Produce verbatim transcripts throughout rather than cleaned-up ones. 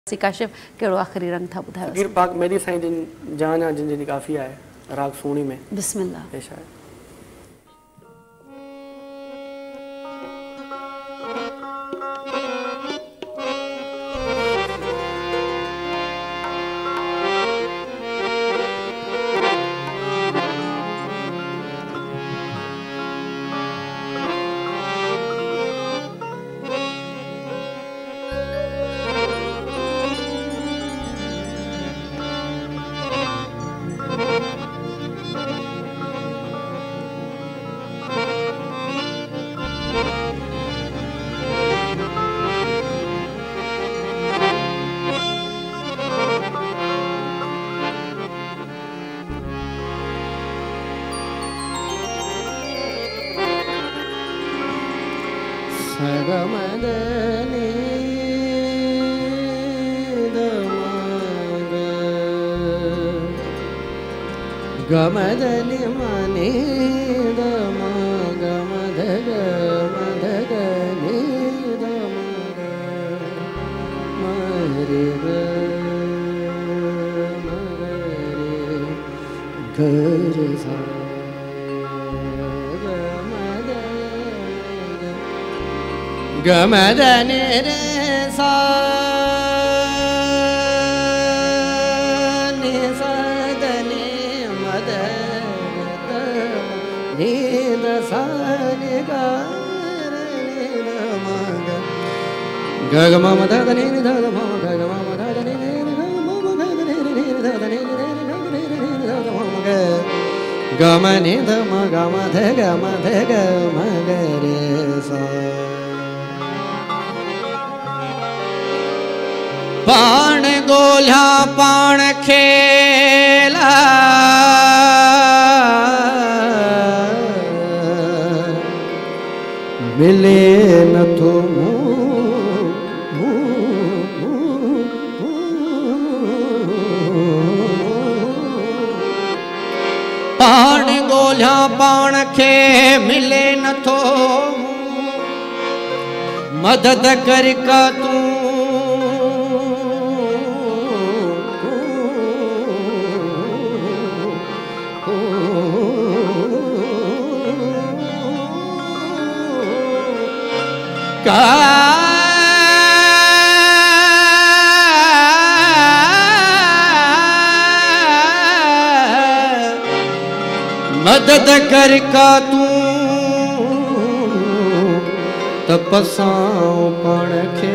काशिफ कहिड़ो आख़िरी रंग था ॿुधायो। फ़क़ीर पाक मेरी साईं जिन जान जिन जिन काफ़ी आहे राग सोणी में बिस्मिल्लाह पेश आहे। गमदनि मनि दम गमद गमद गनि दम मरे मरे घर सा गमद गमदनि रे सा गग मम ध ध नि नि ध ध म गग मम ध ध नि नि नि गग मम ध ध नि नि ध ध नि नि नि गग नि नि नि ध ध म ग ग म नि ध म ग म ध ग म ध ग म ग रे सा पाण गोल्हा पाण खेला मिले नथो पाण गोल्हा पाण खे मिले नथो मदद कर का तू का मदद कर का तू तपसाओ पण खे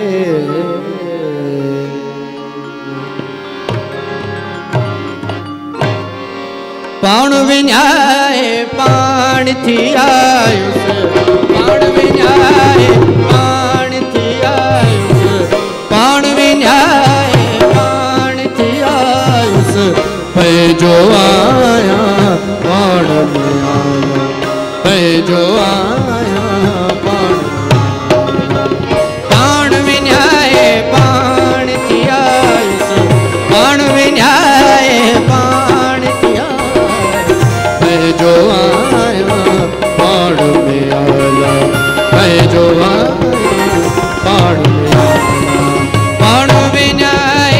पाण विञाए पाण थी आयुस पाण विञाए पाण थी आयुस पाण विञाए पाण थी आयुस पे जो आया पाण में आया पे जो आया पाण पाण विञाए पाण थी आयुस पाण विञाए पाण थी आयुस पे जो आया पाण में आया पे जो आया पाण में आया पाण विञाए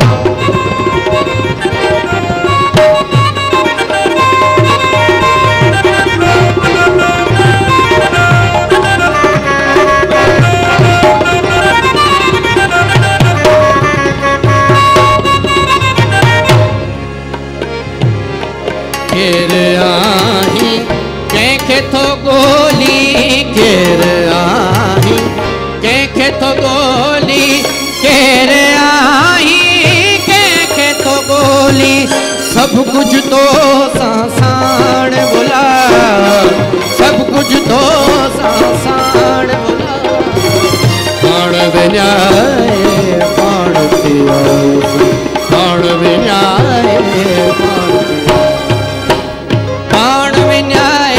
थो गोली केर आई कंहिंखे थो गोली केर आई कंहिंखे थो गोली सब कुछ तो साण बोला सब कुछ तो साण बोला पाण विञाए पाण थी आयुस पाण विञाए पाण विञाए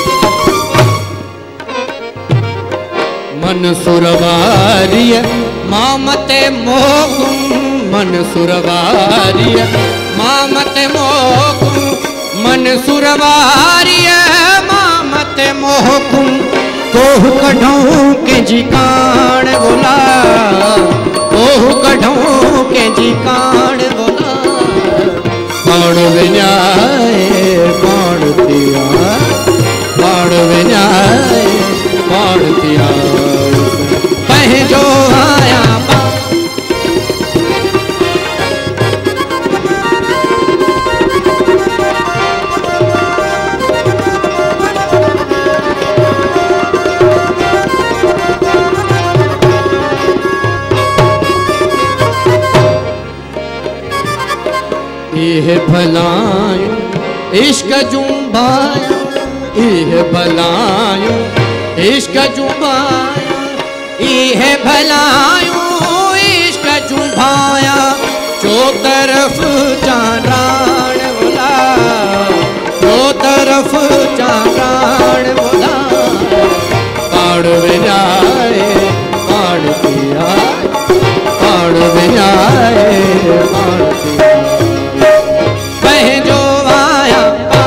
मन सुरवारिय मामते मोकुम मन सुरवारिय मामते मोकुम मन सुरवारिय मामते मोकुम तोहु कढूं के जी कान बोला तोहु कढूं के जी कान बोला कौन विन्याय कौन तिया कौन विन्याय कौन तिया पह जो आया इह भलायूं इश्क जुम्बाया इह भलायूं इश्क जुम्बाया इह भलायूं इश्क जुम्बाया जो तरफ चारान बोला जो तरफ चारान बोला पाड़ विनाए पाड़ पिया पाड़ विनाए पाड़ पिया जो आया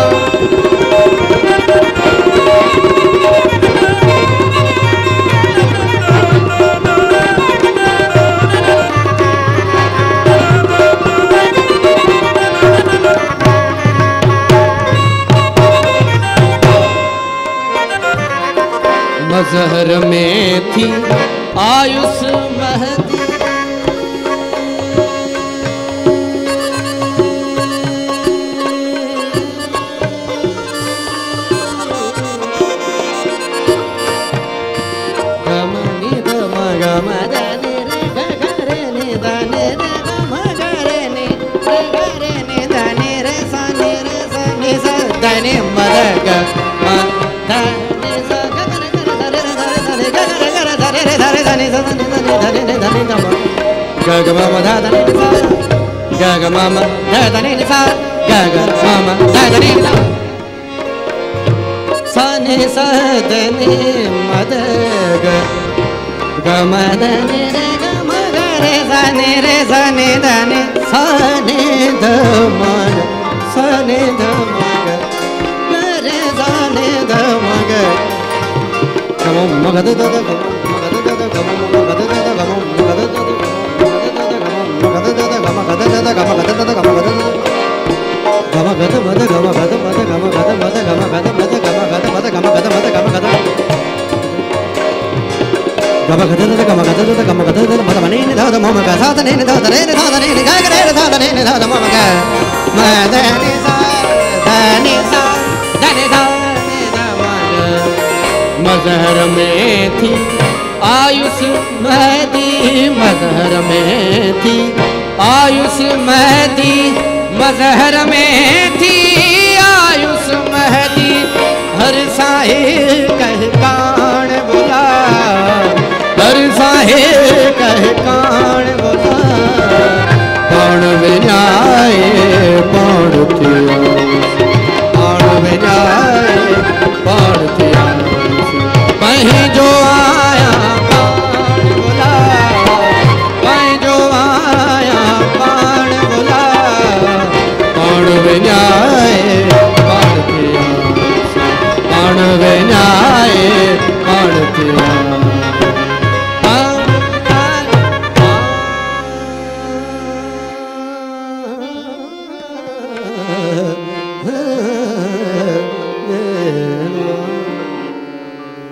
मजहर में थी आयुष महदी धने मदग गग मामा धा धने गग मामा धा धने सा गग मामा धा धने सने सदने मदग गमदने रे गमगरे सने रे सने धने सने धमग सने धमग रे सने धमग गम मगद दद गम मगद दद गम मगद दद गम मगद दद मगद दद गम मगद दद गम मगद दद गम मगद दद गम गद मद गम गद मद गम गद मद गम गद मद गम गद मद गम गद मद गम गद गम गद दद गम गद दद गम गद दद मद मने नि दाद मम ग सात ने दाद रे दाद ने ग ग रे दाद ने दाद मम ग मद नि सा धनि सा धनि सा ने दाद मजहर में थी आयुष महदी मजहर में थी आयुष महदी मजहर में थी आयुष महदी हर साहिल कह कान बोला हर साहिल कह कान